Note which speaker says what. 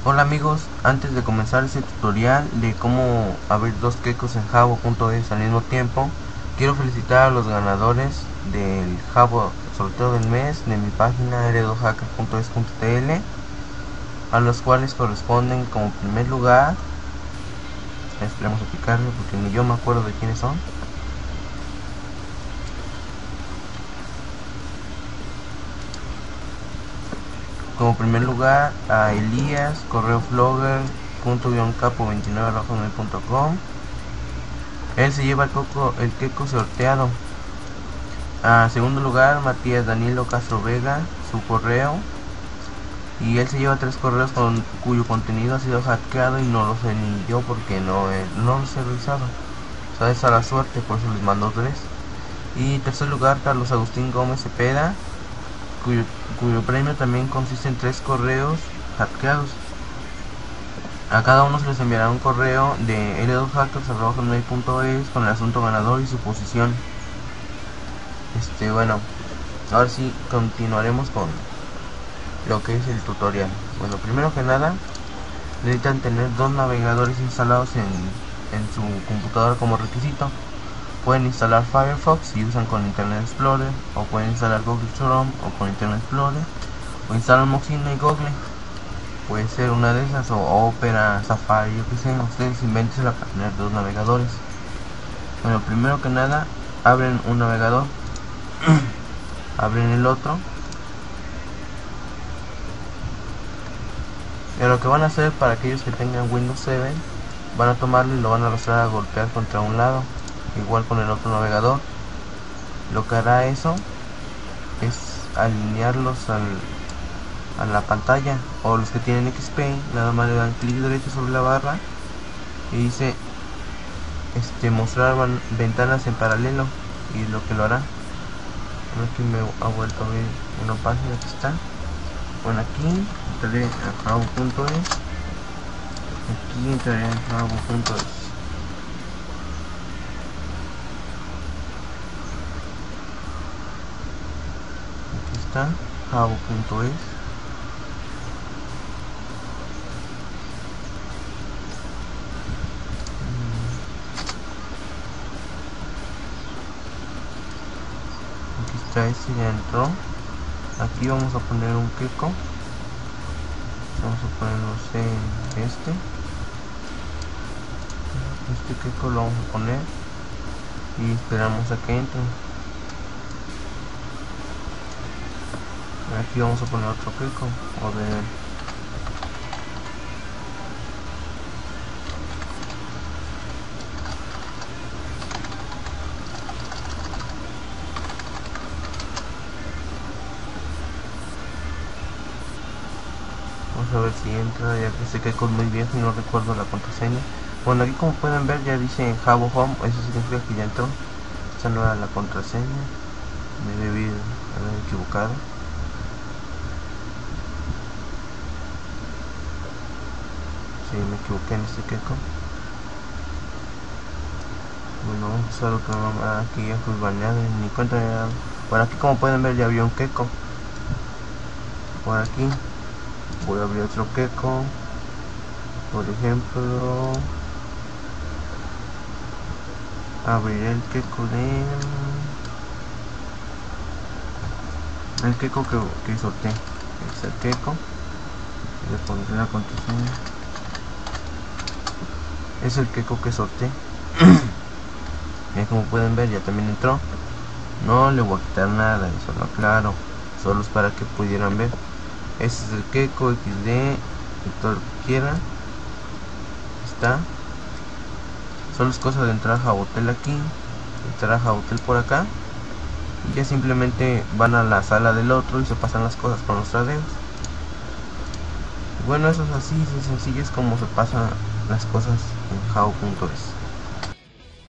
Speaker 1: Hola amigos, antes de comenzar este tutorial de cómo abrir dos quecos en Jabo.es al mismo tiempo, quiero felicitar a los ganadores del Jabo sorteo del mes de mi página heredohacker.es.tl, a los cuales corresponden como primer lugar, esperemos a picarlo porque ni yo me acuerdo de quiénes son. Como primer lugar a Elías, correo flogger.capo29@gmail.com. Él se lleva el queco sorteado. A segundo lugar, Matías Danilo Castro Vega, su correo. Y él se lleva 3 correos cuyo contenido ha sido hackeado y no lo sé ni yo porque no los he revisado. O sea, es a la suerte, por eso les mando 3. Y tercer lugar, Carlos Agustín Gómez Cepeda, cuyo premio también consiste en 3 correos hackeados. A cada uno se les enviará un correo de l2hackers@gmail.es con el asunto ganador y su posición. Bueno, ahora sí continuaremos con lo que es el tutorial. Bueno, primero que nada necesitan tener 2 navegadores instalados en su computadora como requisito. Pueden instalar Firefox si usan con Internet Explorer, o pueden instalar Google Chrome o con Internet Explorer, o instalar Mozilla y Google. Puede ser una de esas, o Opera, Safari, yo que sé, ustedes invéntensela para tener 2 navegadores. Bueno, primero que nada abren un navegador, abren el otro, y lo que van a hacer para aquellos que tengan Windows 7, van a tomarlo y lo van a arrastrar a golpear contra un lado, igual con el otro navegador. Lo que hará eso es alinearlos a la pantalla, o los que tienen XP nada más le dan clic derecho sobre la barra y dice mostrar ventanas en paralelo, y lo que lo hará. Aquí me ha vuelto a abrir una página que está. Bueno, aquí entraré a jabo.es, aquí entraré a jabo.es. Aquí está jabo.es. Aquí está, este ya entró. Aquí vamos a poner un queco. Vamos a ponernos en este queco lo vamos a poner y esperamos a que entre. Aquí vamos a poner otro queco, o de vamos a ver si entra, ya que este queco es muy viejo y no recuerdo la contraseña. Bueno, aquí como pueden ver ya dice Jabo Home, eso significa que ya entró. Esta no era la contraseña, me debí haber equivocado. Sí, me equivoqué en este queco. Bueno, vamos a usar otro nombre. Aquí ya fui baneado, ni cuenta de nada. Bueno, aquí como pueden ver ya había un queco. Por aquí voy a abrir otro queco. Por ejemplo, abriré el queco el queco que sorteé. Es el queco, le pondré la contraseña. Es el queco que sorteé. Como pueden ver ya también entró. No le voy a quitar nada, eso lo aclaro, solo es para que pudieran ver. Este es el queco XD y todo lo que quieran. Está. Solo es cosa de entrar a Jabotel aquí, entrar a Jabotel por acá, y ya simplemente van a la sala del otro y se pasan las cosas con los tradeos. Bueno, eso es así, es sencillo, es como se pasan las cosas en Jabo.es.